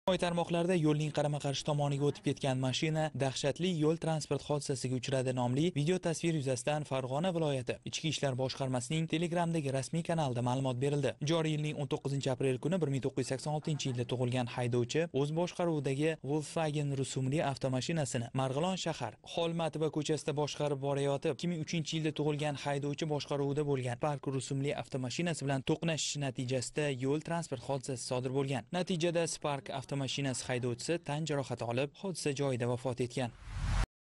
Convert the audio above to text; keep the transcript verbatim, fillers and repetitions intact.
Ijtimoiy tarmoqlarda yo'lning qarama-qarshi tomoniga o'tib ketgan mashina dahshatli yo'l transport hodisasiga uchradi nomli video tasvir yuzasidan Farg'ona viloyati Ichki ishlar boshqarmasining Telegramdagi rasmiy kanalida ma'lumot berildi. Joriy yilning o'n to'qqizinchi aprel kuni bir ming to'qqiz yuz sakson oltinchi yilda tug'ilgan haydovchi o'z boshqaruvidagi Volkswagen rusumli avtomashinasini Marg'ilon shahar Xolmatova ko'chasida boshqarib borayotib, ikki ming uchinchi yilda tug'ilgan haydovchi boshqaruvida bo'lgan Park rusumli avtomashinasi bilan to'qnashishi natijasida yo'l transport hodisasi sodir bo'lgan. Natijada Spark avtomashinasi haydovchisi tan jarohati olib, hodisa joyida vafot etgan.